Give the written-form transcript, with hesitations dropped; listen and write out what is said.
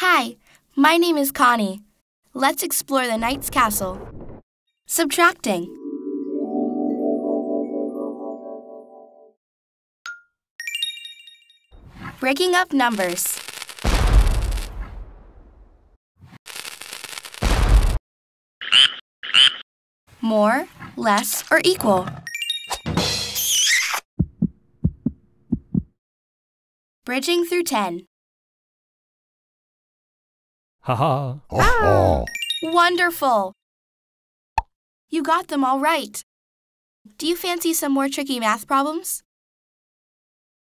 Hi, my name is Connie. Let's explore the knight's castle. Subtracting. Breaking up numbers. More, less, or equal. Bridging through 10. Ha-ha. Ah, wonderful! You got them all right. Do you fancy some more tricky math problems?